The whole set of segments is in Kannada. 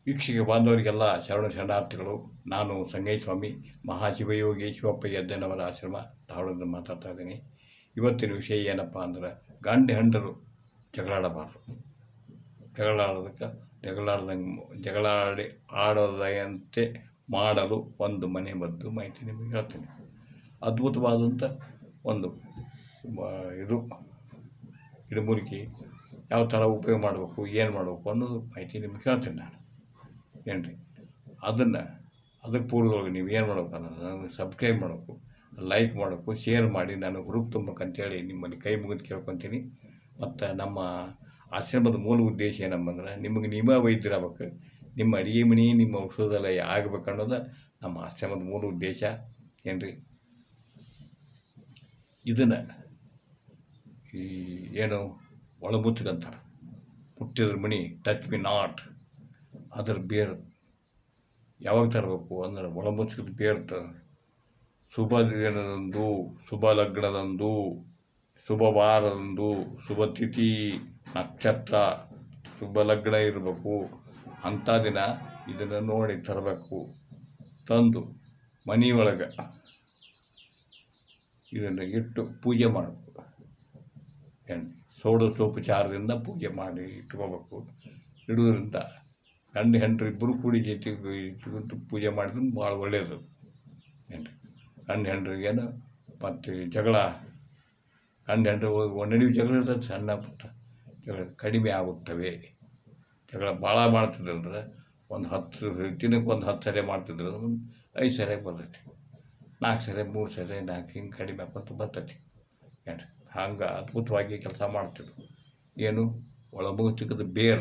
ವೀಕ್ಷಕ ಬಾಂಧವರಿಗೆಲ್ಲ ಶರಣ ಶರಣಾರ್ಥಿಗಳು. ನಾನು ಸಂಗಯ್ಯಸ್ವಾಮಿ ಮಹಾಶಿವಯೋಗಿ ಶಿವಪ್ಪ ಯದ್ದನವರ ಆಶ್ರಮ ಧಾರವಾಡದಿಂದ ಮಾತಾಡ್ತಾ ಇದ್ದೀನಿ. ಇವತ್ತಿನ ವಿಷಯ ಏನಪ್ಪ ಅಂದ್ರೆ, ಗಂಡು ಹೆಂಡರು ಜಗಳಾಡಬಾರ್ದು. ಜಗಳಾಡಿ ಆಡೋದಂತೆ ಮಾಡಲು ಒಂದು ಮನೆ ಮದ್ದು ಮಾಹಿತಿ ನಿಮಗೆ ಹೇಳ್ತೀನಿ. ಅದ್ಭುತವಾದಂಥ ಒಂದು ಗಿಡಮೂಲಿಕೆ ಯಾವ ಥರ ಉಪಯೋಗ ಮಾಡಬೇಕು, ಏನು ಮಾಡಬೇಕು ಅನ್ನೋದು ಮಾಹಿತಿ ನಿಮ್ಗೆ ಹೇಳ್ತೀನಿ ನಾನು. ಏನು ರೀ, ಅದಕ್ಕೆ ಪೂರ್ವದೊಳಗೆ ನೀವು ಏನು ಮಾಡ್ಬೇಕು ಅನ್ನೋದು ನನಗೆ ಸಬ್ಸ್ಕ್ರೈಬ್ ಮಾಡಬೇಕು, ಲೈಕ್ ಮಾಡಬೇಕು, ಶೇರ್ ಮಾಡಿ ನಾನು ಗ್ರೂಪ್ ತುಂಬಬೇಕಂತೇಳಿ ನಿಮ್ಮಲ್ಲಿ ಕೈ ಮುಗಿದು ಕೇಳ್ಕೊತೀನಿ. ಮತ್ತು ನಮ್ಮ ಆಶ್ರಮದ ಮೂಲ ಉದ್ದೇಶ ಏನಂಬಂದ್ರೆ, ನಿಮಗೆ ನೀವೇ ವೈದ್ಯರಾಗಬೇಕು, ನಿಮ್ಮ ಅಡುಗೆ ಮನೆ ನಿಮ್ಮ ಔಷಧಾಲಯ ಆಗಬೇಕು ಅನ್ನೋದು ನಮ್ಮ ಆಶ್ರಮದ ಮೂಲ ಉದ್ದೇಶ. ಏನು ರೀ, ಇದನ್ನು ಏನು ಒಳಮುಚ್ಚಗಂತಾರೆ, ಮುಟ್ಟಿದ್ರ ಮಣಿ ಟಚ್ ಮಿ ನಾಟ್, ಅದರ ಬೇರು ಯಾವಾಗ ತರಬೇಕು ಅಂದ್ರೆ ಒಳಮುಚ್ಚದ ಬೇರು ಶುಭ ದಿನದಂದು, ಶುಭ ಲಗ್ನದಂದು, ಶುಭ ವಾರದಂದು, ಶುಭ ತಿಥಿ ನಕ್ಷತ್ರ ಶುಭ ಲಗ್ನ ಇರಬೇಕು ಅಂಥ ದಿನ ಇದನ್ನು ನೋಡಿ ತರಬೇಕು. ತಂದು ಮನೆಯೊಳಗೆ ಇದನ್ನು ಇಟ್ಟು ಪೂಜೆ ಮಾಡಬೇಕು. ಏನು ಷೋಡಶೋಪಚಾರದಿಂದ ಪೂಜೆ ಮಾಡಿ ಇಟ್ಕೋಬೇಕು. ಇಡೋದ್ರಿಂದ ಗಂಡು ಹೆಂಡರು ಇಬ್ಬರು ಕೂಡಿ ಜೊತೆ ಪೂಜೆ ಮಾಡಿದ್ರೆ ಭಾಳ ಒಳ್ಳೆಯದು. ಏನು ಗಂಡು ಹೆಂಡ್ರಿಗೇನು ಮತ್ತು ಗಂಡು ಹೆಂಡ್ರು ಒಂದೆರಡು ಜಗಳ ಇರ್ತದೆ, ಸಣ್ಣ ಪುಟ್ಟ ಜಗಳ ಕಡಿಮೆ ಆಗುತ್ತವೆ. ಜಗಳ ಭಾಳ ಮಾಡ್ತಿದ್ರಂದ್ರೆ ಒಂದು 10 ದಿನಕ್ಕೆ ಒಂದು 10 ಸರಿ ಮಾಡ್ತಿದ್ರು, 5 ಸರಿಯಾಗಿ ಬರ್ತೈತಿ, 4 ಸರಿ 3 ಸರಿ 4 ಹಿಂಗೆ ಕಡಿಮೆ ಹಾಕೊಂತ ಬರ್ತೈತಿ. ಏನು ಹಂಗೆ ಅದ್ಭುತವಾಗಿ ಕೆಲಸ ಮಾಡ್ತಿದ್ರು. ಏನು ಒಳಮುಚ್ಚಕದ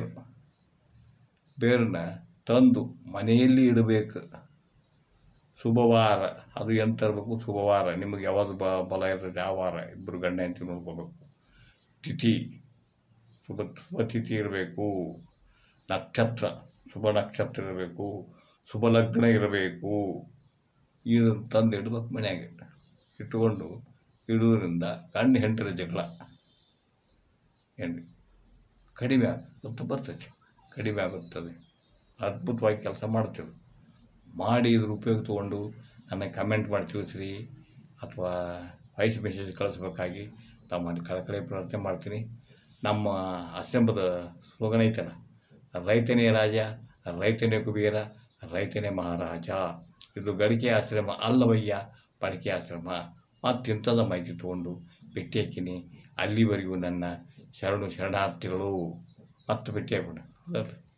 ಬೇರನ್ನ ತಂದು ಮನೆಯಲ್ಲಿ ಇಡಬೇಕು. ಶುಭವಾರ ಅದು ಏನು ತರಬೇಕು, ಶುಭವಾರ ನಿಮಗೆ ಯಾವುದು ಬಲ ಇರ್ತದೆ ಆ ವಾರ ಇಬ್ಬರು ಗಂಡ ಹೆಂಡತಿ ನೋಡ್ಕೋಬೇಕು. ತಿಥಿ ಶುಭ ತಿಥಿ ಇರಬೇಕು, ನಕ್ಷತ್ರ ಶುಭ ನಕ್ಷತ್ರ ಇರಬೇಕು, ಶುಭ ಲಗ್ನ ಇರಬೇಕು. ಇದನ್ನು ತಂದು ಇಡ್ಬೇಕು ಮನೆಯಾಗೆ. ಇಟ್ಟುಕೊಂಡು ಇಡೋದ್ರಿಂದ ಗಂಡು ಹೆಂಡರ ಜಗಳ ಏನು ಕಡಿಮೆ ಬರ್ತೈತಿ, ಕಡಿಮೆ ಆಗುತ್ತದೆ. ಅದ್ಭುತವಾಗಿ ಕೆಲಸ ಮಾಡ್ತೀವಿ. ಮಾಡಿ ಇದ್ರ ಉಪಯೋಗ ತೊಗೊಂಡು ನನಗೆ ಕಮೆಂಟ್ ಮಾಡಿ ತಿಳಿಸ್ರಿ, ಅಥವಾ ವಾಯ್ಸ್ ಮೆಸೇಜ್ ಕಳಿಸ್ಬೇಕಾಗಿ ತಮ್ಮಲ್ಲಿ ಕಳಕಳಿ ಪ್ರಾರ್ಥನೆ ಮಾಡ್ತೀನಿ. ನಮ್ಮ ಆಶ್ರಮದ ಸ್ಲೋಗನ್ ಐತಲ್ಲ, ರೈತನೇ ರಾಜ, ರೈತನೇ ಕುಬೇರ, ರೈತನೇ ಮಹಾರಾಜ. ಇದು ಗಳಿಕೆ ಆಶ್ರಮ ಅಲ್ಲವಯ್ಯ, ಬಳಕೆ ಆಶ್ರಮ. ಮತ್ತಿಂಥದ ಮಾಹಿತಿ ತೊಗೊಂಡು ಭೇಟಿ ಹಾಕಿನಿ. ಅಲ್ಲಿವರೆಗೂ ನನ್ನ ಶರಣಾರ್ಥಿಗಳು. ಮತ್ತೆ ಭೇಟಿ ಹಾಕೋಣ.